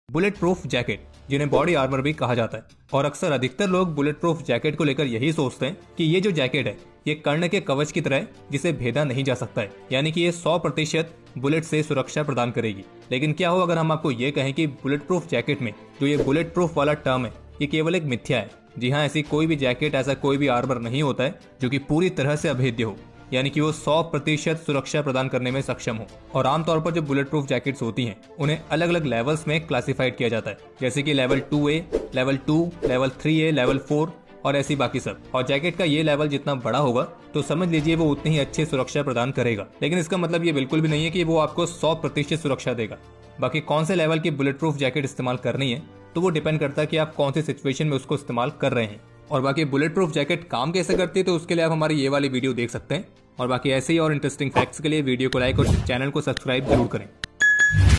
Bullet proof jacket, जिन्हें body armour भी कहा जाता है, और अक्सर अधिकतर लोग बुलेट प्रूफ जैकेट को लेकर यही सोचते हैं कि ये जो जैकेट है ये कर्ण के कवच की तरह है जिसे भेदा नहीं जा सकता है, यानी कि ये 100% बुलेट से सुरक्षा प्रदान करेगी। लेकिन क्या हो अगर हम आपको ये कहें कि बुलेट प्रूफ जैकेट में जो ये बुलेट प्रूफ वाला टर्म है ये केवल एक मिथ्या है। जी हाँ, ऐसी कोई भी जैकेट, ऐसा कोई भी आर्मर नहीं होता है जो कि पूरी तरह से अभेद्य हो, यानी कि वो 100% सुरक्षा प्रदान करने में सक्षम हो। और आमतौर पर जो बुलेट प्रूफ जैकेट्स होती हैं उन्हें अलग अलग लेवल्स में क्लासिफाइड किया जाता है, जैसे कि level 2A, level 2, level 3A, level 4 और ऐसी बाकी सब। और जैकेट का ये लेवल जितना बड़ा होगा तो समझ लीजिए वो उतनी ही अच्छी सुरक्षा प्रदान करेगा। लेकिन इसका मतलब ये बिल्कुल भी नहीं है कि वो आपको 100% सुरक्षा देगा। बाकी कौन से लेवल की बुलेट प्रूफ जैकेट इस्तेमाल करनी है तो वो डिपेंड करता है कि आप कौन सी सिचुएशन में उसको इस्तेमाल कर रहे हैं। और बाकी बुलेट प्रूफ जैकेट काम कैसे करती है तो उसके लिए आप हमारी ये वाली वीडियो देख सकते हैं। और बाकी ऐसे ही और इंटरेस्टिंग फैक्ट्स के लिए वीडियो को लाइक और चैनल को सब्सक्राइब जरूर करें।